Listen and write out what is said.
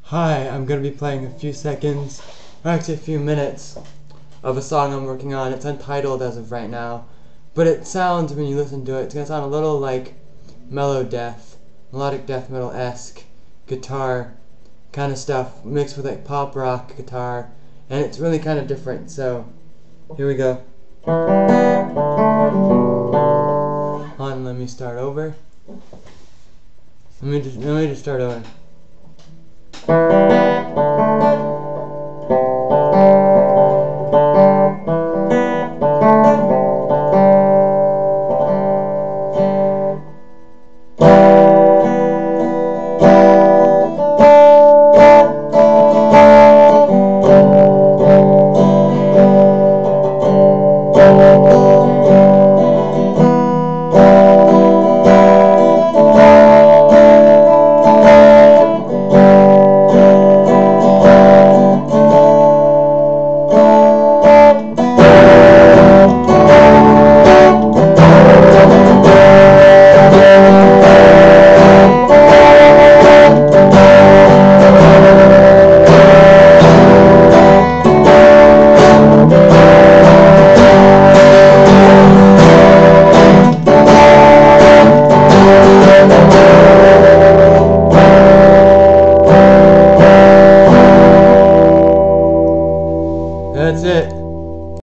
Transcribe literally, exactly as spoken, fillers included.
Hi, I'm going to be playing a few seconds, or actually a few minutes, of a song I'm working on. It's untitled as of right now, but it sounds, when you listen to it, it's going to sound a little like mellow death, melodic death metal-esque guitar kind of stuff, mixed with like pop rock guitar, and it's really kind of different, so here we go. Hold on, let me start over. Let me just, let me just start over.